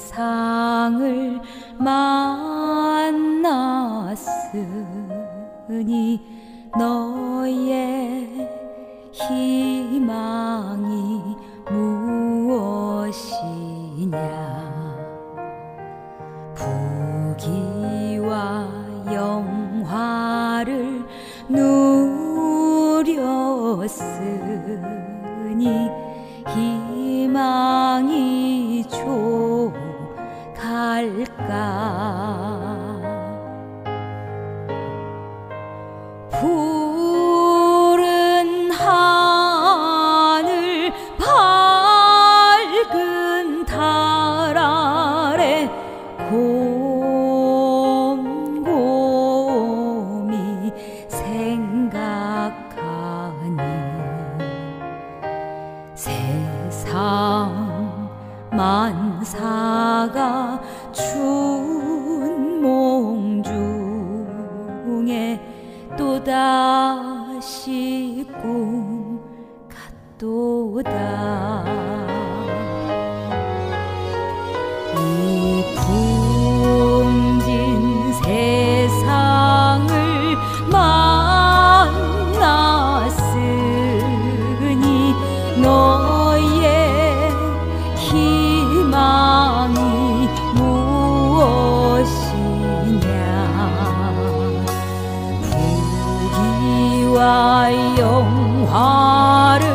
세상을 만났으니 너의 희망이 무엇이냐. 부귀와 영화를 누렸으니 희망이 족할까. 푸른 하늘 밝은 달 아래 곰곰이 생각하니 세상 만사가 춘몽 중에 또다시 꿈 같도다. 이 풍진 세상을 만났으니 너의 희망이 무엇이냐. 부귀와 영화를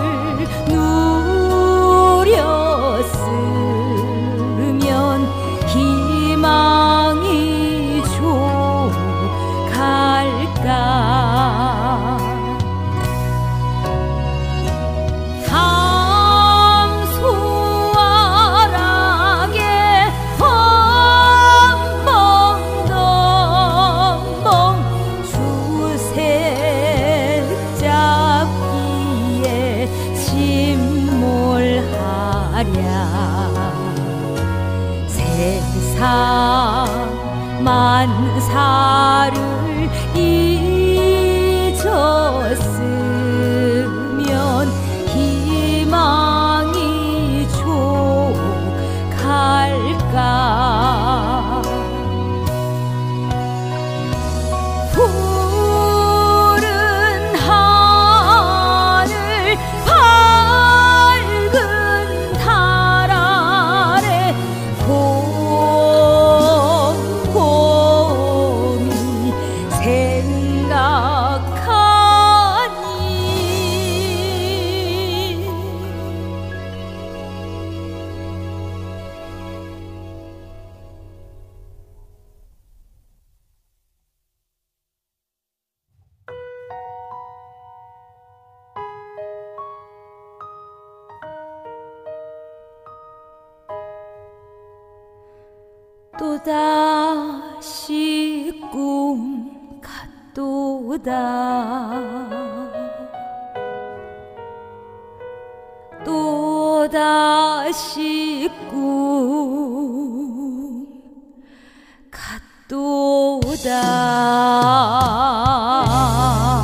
누렸으면 희망이 족할까. 함수아락에 덩벙덩벙 주색 잡기에 침몰하랴. 세상 만사를 잊었으면 희망이 족할까. 푸른 하늘 밝은 달 아래 곰곰이 생각하니 또다시 꿈 같도다. 또다시 꿈 같도다.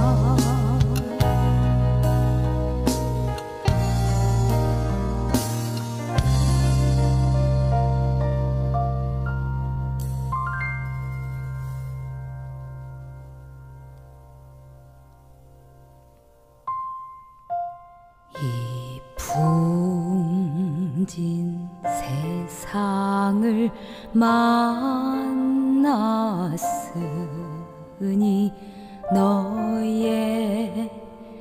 이 풍진 세상을 만났으니 너의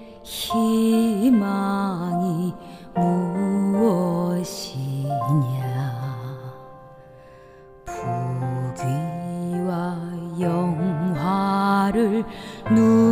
희망이 무엇이냐. 부귀와 영화를